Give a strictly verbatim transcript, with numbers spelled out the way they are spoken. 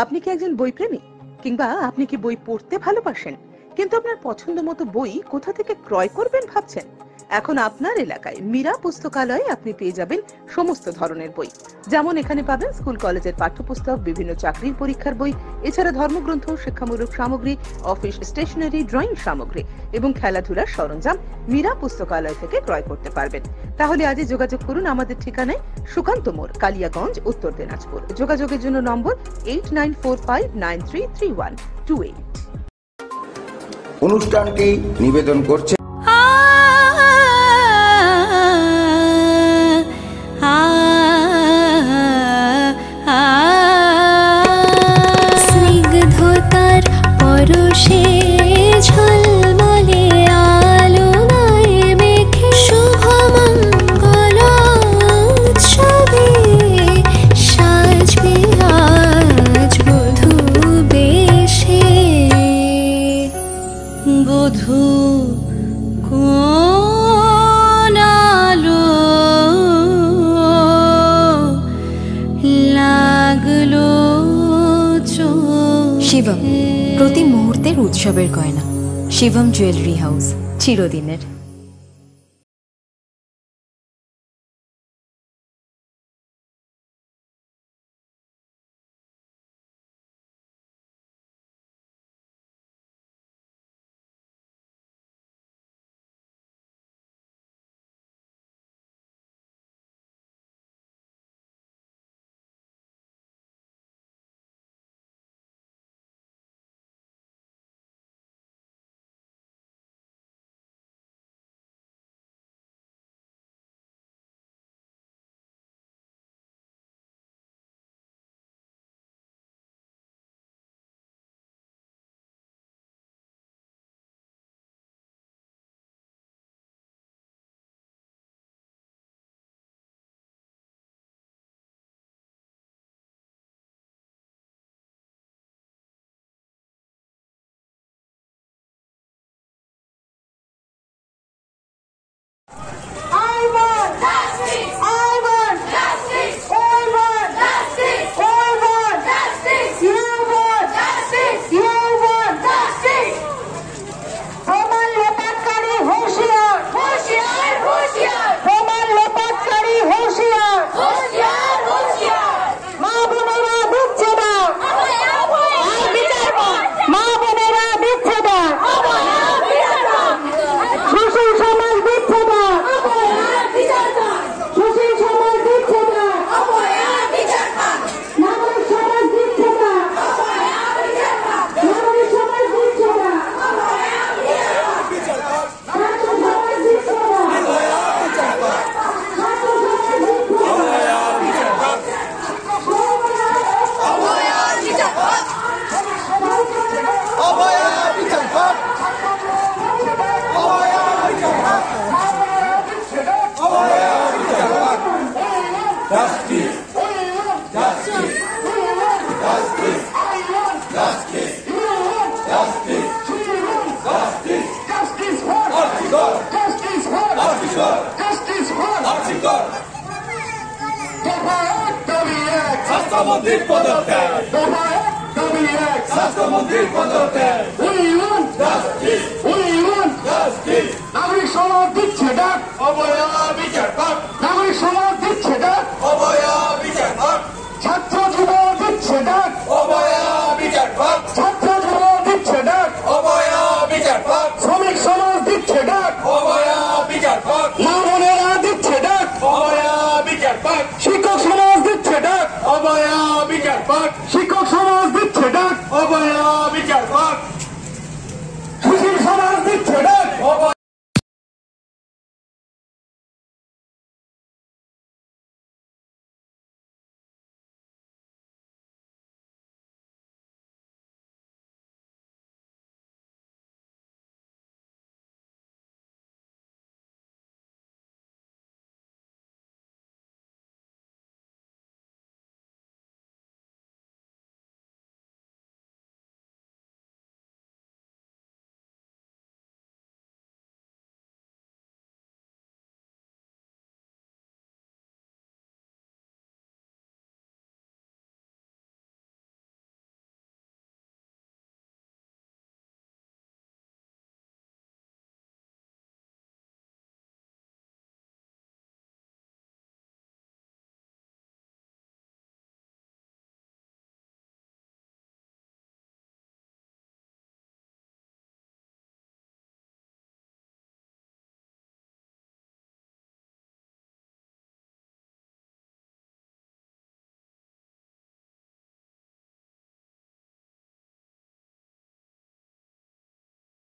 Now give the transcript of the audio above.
আপনি কি একজন বই প্রেমী, কিংবা আপনি কি বই পড়তে ভালোবাসেন কিন্তু আপনার পছন্দ মতো বই কোথা থেকে ক্রয় করবেন ভাবছেন? এখন আপনার এলাকায় মীরা পুস্তকালয়ে আপনি পেয়ে যাবেন সমস্ত ধরনের বই। যেমন এখানে পাবেন স্কুল কলেজের পাঠ্যপুস্তক, বিভিন্ন চাকরির পরীক্ষার বই, এছাড়া ধর্মগ্রন্থ, শিক্ষামূলক সামগ্রী, অফিস স্টেশনারি, ড্রয়িং সামগ্রী এবং খেলাধুলার সরঞ্জাম মীরা পুস্তকালয় থেকে ক্রয় করতে পারবেন। তাহলে আজই যোগাযোগ করুন আমাদের ঠিকানায়, সুকান্ত মোড়, কালিয়াগঞ্জ, উত্তর দিনাজপুর। যোগাযোগের জন্য নম্বর eight nine four five nine three three one two eight. অনুষ্ঠানটি নিবেদন করছে স্নিগ্ধতার পরশে ঝলমলে আলোয় মেখে শুভমঙ্গল উৎসবে সাজবে আজ বধূ বেশে। বধূ কোন আলো লাগলো শিবম, প্রতি মুহূর্তের উৎসবের গয়না। শিবম জুয়েলারি হাউস, চিরদিনের। স্বাস্থ্যমন্ত্রীর পদত্যাগ, স্বাস্থ্যমন্ত্রীর পদত্যাগ। নাগরিক সমাজ দিচ্ছে ডাক, অবহেলা বিচার পাক।